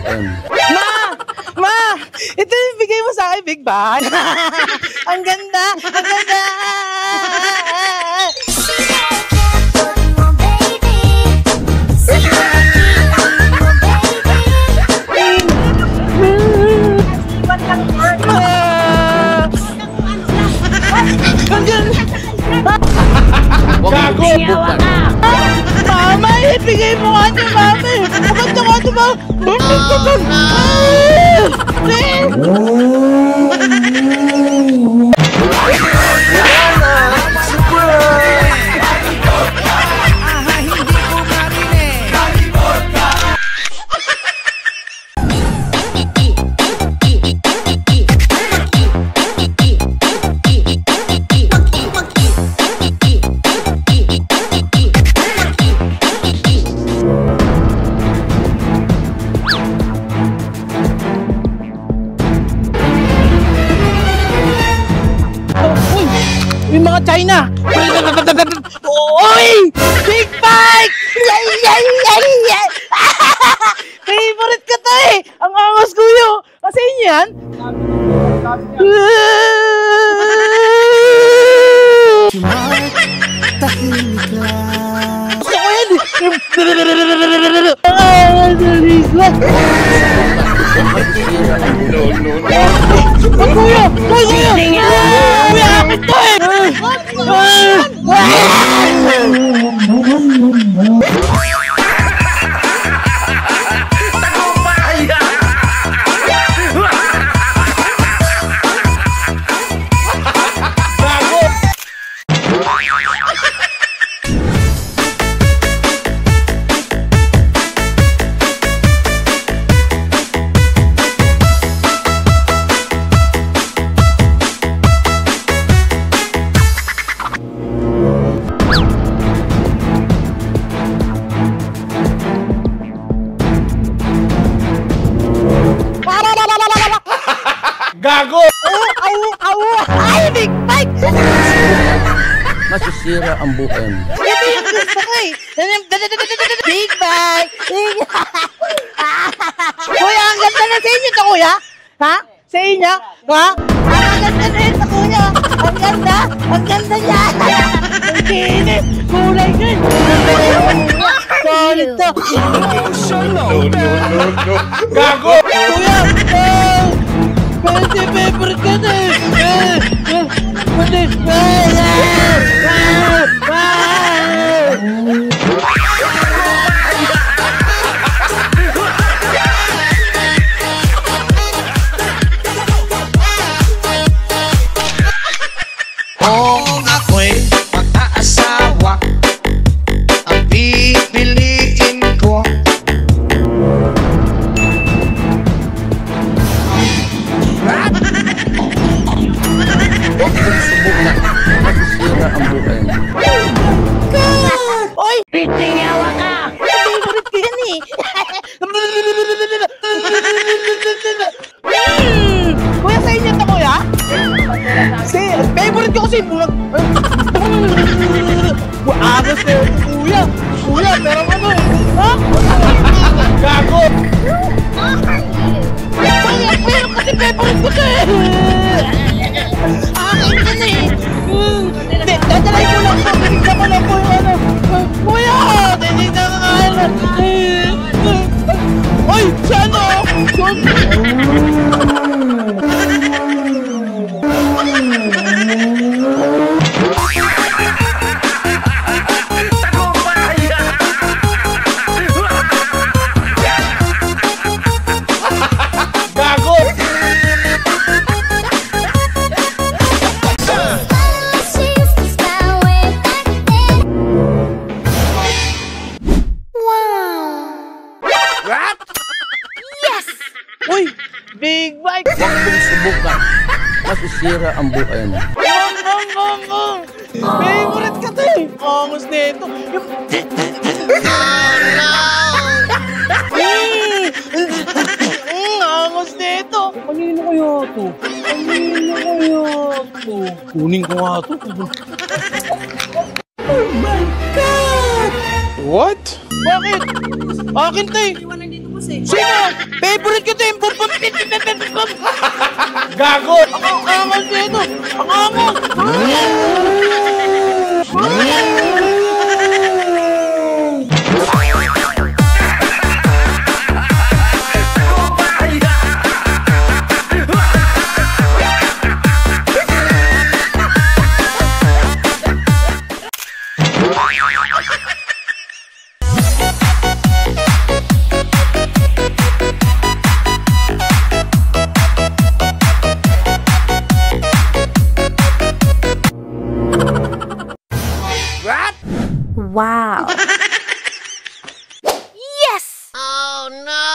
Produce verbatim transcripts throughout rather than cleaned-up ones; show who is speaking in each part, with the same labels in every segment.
Speaker 1: M.
Speaker 2: Ma! Ma! Ito yung bigay mo sa akin, Big Bang. Ang ganda! Ang ganda!
Speaker 1: Gago!
Speaker 2: Mama, ibigay mo nga niya, Mama. Maganda nga ito, Mama. Yung mga China! Oy! Big Bike! Yay! Yay! Yay! Yay! Favorite ka to eh! Ang angas kuyo! Kasi inyo yan?
Speaker 3: Tahimik lang.
Speaker 2: Gusto ko yan eh! Ang angas na Rizla!
Speaker 1: No, no, no.
Speaker 2: Ay, kuya! Ay, kuya! Kuya, akin to eh!
Speaker 1: Gago!
Speaker 2: Au! Au! Ay, Big Bike!
Speaker 1: Masisira ang buhem.
Speaker 2: Ito yung gusto ko eh! Big Bike! Kuya, ang ganda na sa inyo to, kuya! Ha? Sa inyo? Ha? Ang ganda na yun sa kuya! Ang ganda! Ang ganda niya! Ang kinis! Kulay good! Solid to!
Speaker 1: No, no, no, no. Gago!
Speaker 2: Kuya! Oh! Pwede favorite ka na eh! Pwede!
Speaker 3: Kung ako'y mag-aasawa, ang pipiliin ko
Speaker 1: Masisira ang buhem.
Speaker 2: Oy! Pitingawa ka! Favorite ka yan eh! Hmm! Kuya, sa inyo to, kuya? Si, favorite ko kasi bulag... Agas na yun, kuya! Kuya, pero ano? Ha? Gago! Kuya, pero kasi favorite ko to eh! Akin ka na eh! Hindi, dadalay ko lang po, binigyan ko lang po yung ano. Kuya! Tinignan ka nga yan. Ay! Siya ano?
Speaker 1: Gago!
Speaker 2: Uy! Big Bike!
Speaker 1: Huwag mong subukan. Masisira ang buhem.
Speaker 2: Bang! Bang! Bang! Bang! Favorite ka to eh! Angas na ito! Yung... Oh no! Mm, angas na ito! Kanino kaya ito? Kanino kaya ito? Kunin ko nga ito. Oh my God!
Speaker 1: What?
Speaker 2: Bakit? Akin to eh! Sino? Favorite ko to yung bum bum bum bum bum bum.
Speaker 1: Gago!
Speaker 2: Ang angas nito! Ang angas!
Speaker 4: Wow.
Speaker 5: Yes! Oh no!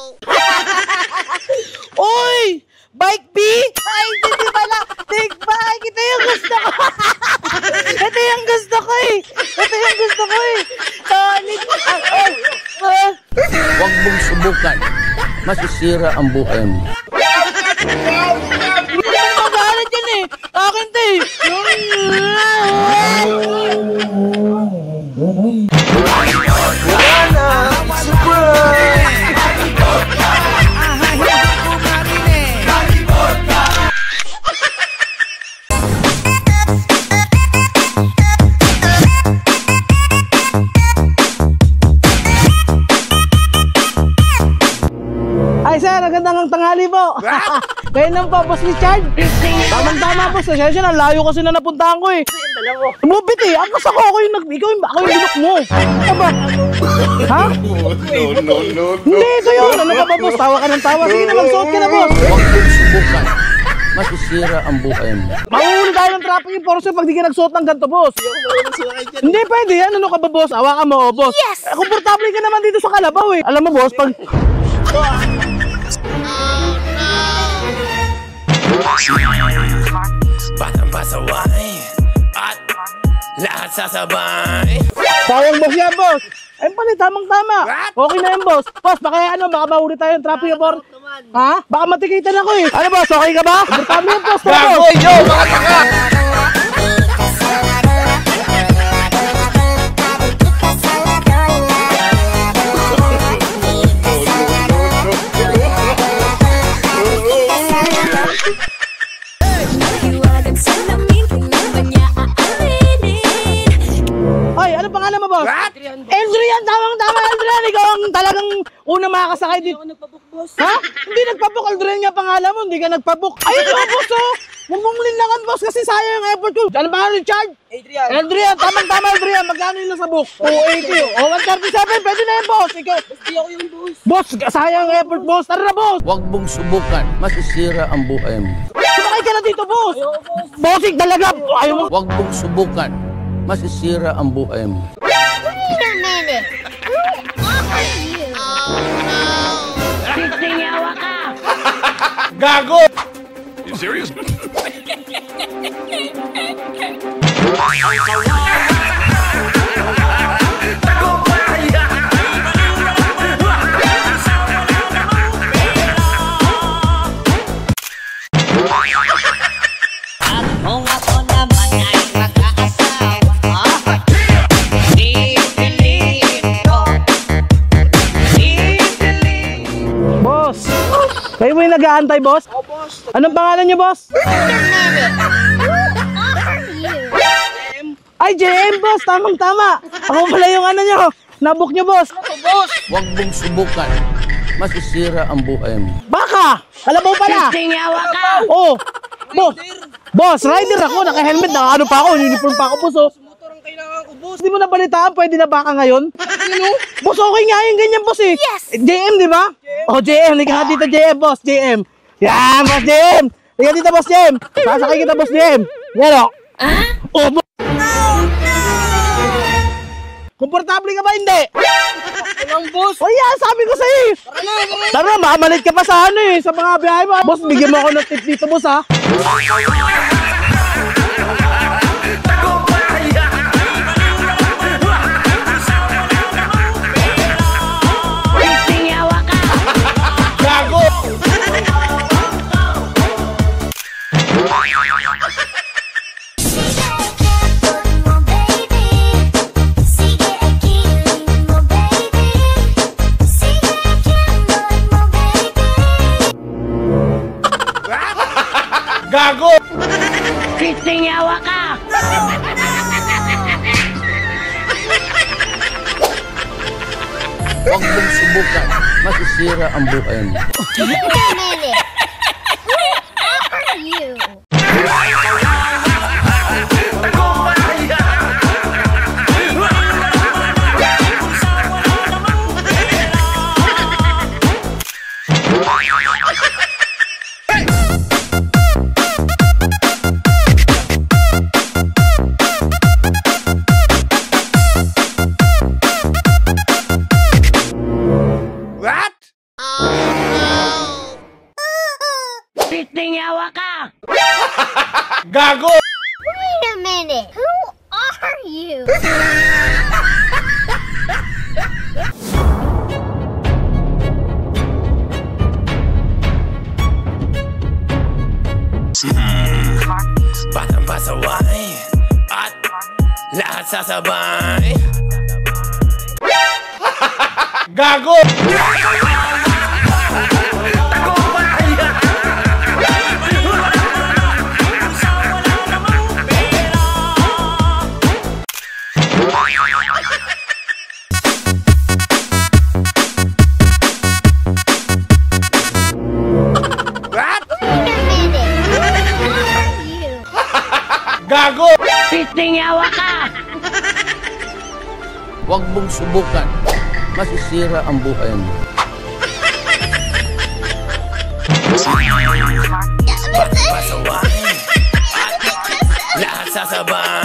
Speaker 2: Oy! Bike B? Ay, hindi pala. Big bike. Ito yung gusto ko. Ito yung gusto ko eh. Ito yung gusto ko eh. Solid. Ah, ah, ah.
Speaker 6: Huwag mong subukan. Masisira ang buhay mo.
Speaker 2: Hindi naman magalit yan eh. Akin to eh. Ay sir, magandang tanghali po. Kayo lang po, Boss Richard. Tamang-tama po, session na layo kasi na napuntahan ko eh. Mubit eh, ang gusto ko ako yung nag... Ikaw yung, ako yung binok mo. Ano ba? Ha?
Speaker 1: No, no, no, no.
Speaker 2: Hindi, ito yun. Ano ka ba, boss? Tawa ka ng tawa. Sige na, magsuot ka na, boss.
Speaker 6: Huwag mong subukan. Masisira ang buhay mo.
Speaker 2: Mahuhuli tayo ng traffic enforcer pag di ka nagsuot ng ganito, boss. Hindi pwede yan. Ano ka ba, boss? Awa ka mo, oh, boss.
Speaker 5: Yes!
Speaker 2: Eh, komportable ka naman dito sa Kalabaw eh. Alam mo, boss, pag...
Speaker 7: Batang pasaway at lahat sasabay.
Speaker 2: Sayang, boss yan, boss. Ayun pala, tamang-tama. Okay na yan, boss. Boss, baka ano, baka mahuli tayo ng traffic enforcer. Ha? Baka matikitan ako eh. Ano, boss? Okay ka ba? Komportable yan, boss. Tara,
Speaker 1: Gago!
Speaker 2: boss.
Speaker 1: Yo, mga taka!
Speaker 2: Ay, ano pangalan mo, boss? Eldrian. Eldrian, tamang-tama, Eldrian. Ikaw ang talagang unang makakasakay dito. Hindi ako nagpabook, boss. Ha? Hindi nagpabook, Eldrian nga pangalan mo. Hindi ka nagpabook. Ayun mo, boss, oh. Huwag mong linlangan, boss, kasi sayang yung effort ko. Ano ba, Richard? Adrian. Eldrian, tamang-tama, Eldrian. Magkano yung nasa book? two eighty. O, one thirty-seven. Pwede na yan, boss. Ikaw. Hindi ako yung boss. Boss, sayang yung effort, boss. Tara na, boss.
Speaker 6: Huwag mong subukan. Masisira ang buhay mo.
Speaker 2: Sumakay ka na dito, boss. Bossing talaga. Ayaw mo.
Speaker 6: Huwag mong subukan. Masisira ang buhay mo.
Speaker 5: Wait a minute! Who are you? Oh no!
Speaker 1: Gago!
Speaker 7: You serious?
Speaker 3: Kung ako naman ay mag-aasawa, pipiliin ko, pipiliin.
Speaker 2: Boss. Kayo mo yung nag-aantay, boss? Oo, boss. Anong pangalan niyo, boss? Ay, J M, boss. Tamang-tama. Ako pala yung ano nyo. Nabook nyo, boss. Boss.
Speaker 6: Huwag mong subukan. Masisira ang buhay mo.
Speaker 2: Baka. Alam mo pala.
Speaker 5: Tingawa ka!
Speaker 2: Oo. Boss. Boss, rider ako. Naka-helmet. Naka-ano pa ako. Uniform pa ako, boss. Oh. Motor ang kailangan ko, boss. Hindi mo nabalitaan. Pwede na baka ngayon? Ano? Boss, okay nga yung ganyan, boss eh.
Speaker 5: Yes.
Speaker 2: J M, di ba? Oh, J M. Liga ka dito, J M, boss. J M. Yan, boss J M. Liga dito, boss J M. Sasakay kita, boss J M. Yan, o.
Speaker 5: Ah?
Speaker 2: Oh, boss. Komportable ka ba? Hindi. Walang boss. O yan, sabi ko sa'yo. Tara na, tara. Tara, makamalit ka pa sa ano eh. Sa mga biyahe mo. Boss, bigyan mo ako ng tip dito, boss ha.
Speaker 5: Tingawa ka!
Speaker 1: Gago!
Speaker 5: Sige,
Speaker 6: Huwag mong subukan. Masisira ang buhay mo.
Speaker 5: Wait a minute. Who are you?
Speaker 1: What?
Speaker 3: Pitingawa ka!
Speaker 1: Gago!
Speaker 5: Wait a minute. Who are you?
Speaker 7: Batang pasaway at lahat sasabay.
Speaker 1: Gago! What?
Speaker 5: Wait a minute. Who are you?
Speaker 1: Gago!
Speaker 3: Pitingawa ka!
Speaker 6: Huwag mong subukan. Masisira ang buhay mo.
Speaker 7: Batang pasaway at lahat sasabay.